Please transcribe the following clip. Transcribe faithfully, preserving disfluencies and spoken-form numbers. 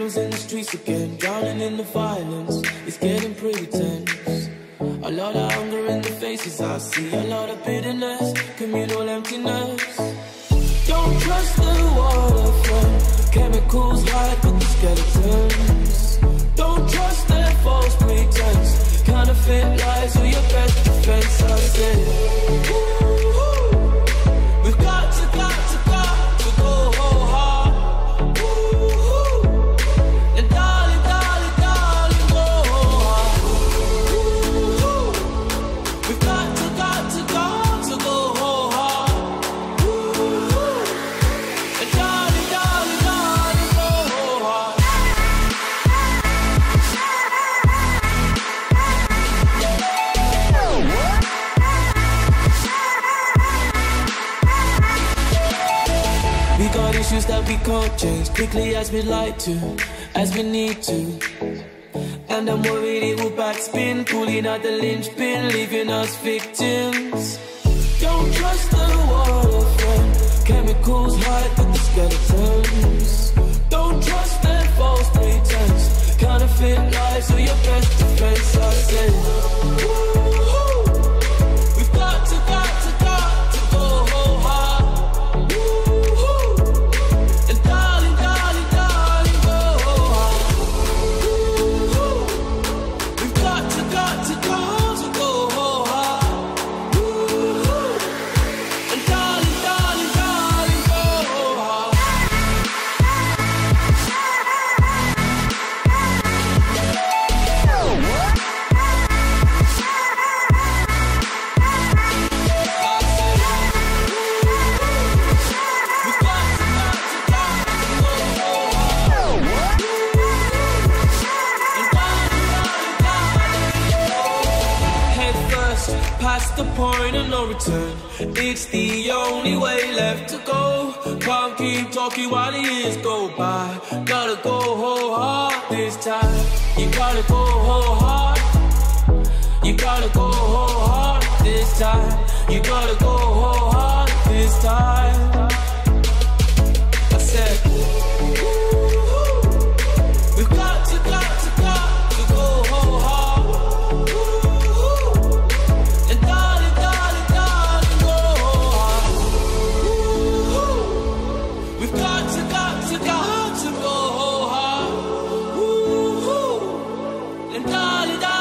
Problems in the streets again, drowning in the violence. It's getting pretty tense. A lot of anger in the faces I see, a lot of bitterness, communal emptiness. Don't trust the water friend, chemicals hide with the skeletons. Don't trust their false pretense, counterfeit lies are your best defense. I say, ooh, we've got to, got to, got to go hard. Ooh, and darling, darling, darling, go hard. Ooh, we've got to, got to, got to go hard. Ooh, and darling, darling, darling, go hard. We got issues that we can't change quickly as we'd like to, as we need to. And I'm worried it will backspin, pulling out the linchpin, leaving us victims. Don't trust the water friend, chemicals hide with the skeletons. Don't trust their false pretense, counterfeit lies are your best defense. I say, ooh, we've got to, got to, got to go hard. Past the point of no return, it's the only way left to go. Can't keep talking while the years go by. Gotta go whole hard this time. You gotta go whole hard. You gotta go whole hard this time. You gotta go whole hard this time. I said, ooh, we've got to, got to, got to go whole hard. Got to go hard. Ooh, and darling, darling.